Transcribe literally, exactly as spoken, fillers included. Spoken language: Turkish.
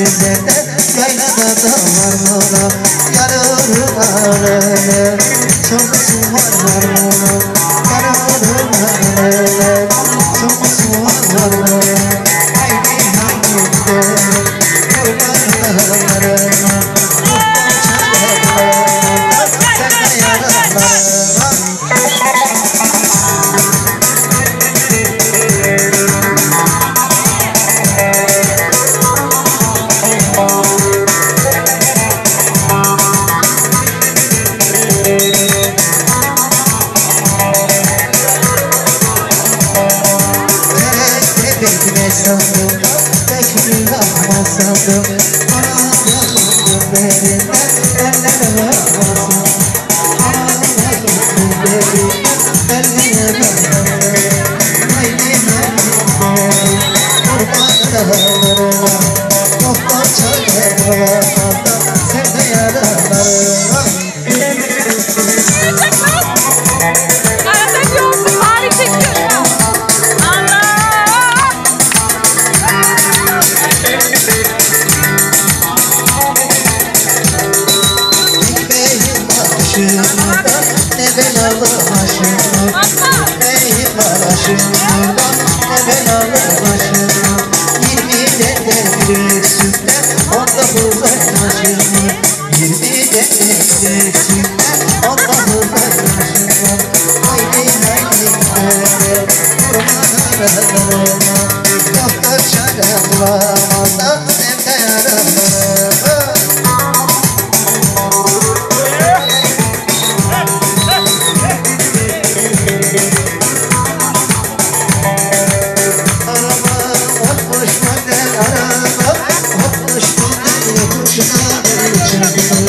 yerlerde yaylada da var mola. Yararım alele çok su var var mola. Yararım alele çok su var var mola. Haydi haydi gidelim kurbanlarıma. Sen de yaralarıma. Bekle sandım, bekle rahma sandım. Bana bakın gözlerinden ellere bakma sandım. Bana bakın gözlerinden ellere bakma sandım. Haydi haydi kurbanlarıma. Doktor çağırma sen de yaralarıma. Ne belalı aşığım, neyim var aşığım, ne belalı aşığım. Yirmi derde gülüm.